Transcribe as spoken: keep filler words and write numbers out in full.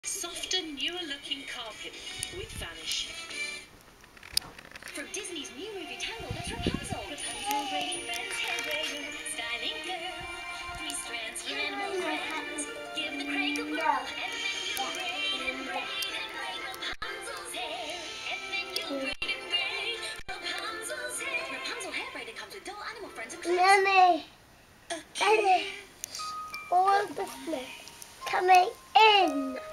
Softer, newer-looking carpet with Vanish. From Disney's new movie Tangled, there's Rapunzel. Rapunzel braiding Ben's hair braiding, styling girl. Three strands for animal friends. Give the cradle whirl, and then you braid and braid and braid Rapunzel's hair. And then you braid and braid Rapunzel's hair. Rapunzel hair braiding comes with dull animal friends and clothes. Mummy, Okay. all the snakes coming in.